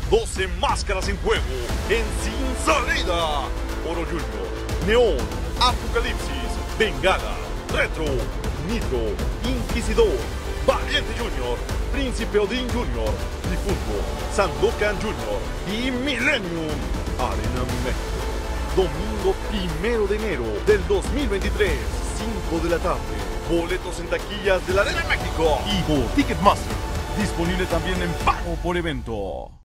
12 máscaras en juego en Sin Salida. Oro Junior, Neón, Apocalipsis, Bengala, Retro, Nitro, Inquisidor, Valiente Junior, Príncipe Odín Junior, Difunto, Sandokan Junior y Millennium. Arena México. Domingo 1 de enero del 2023, 5 de la tarde. Boletos en taquillas de la Arena México y por Ticketmaster. Disponible también en pago por evento.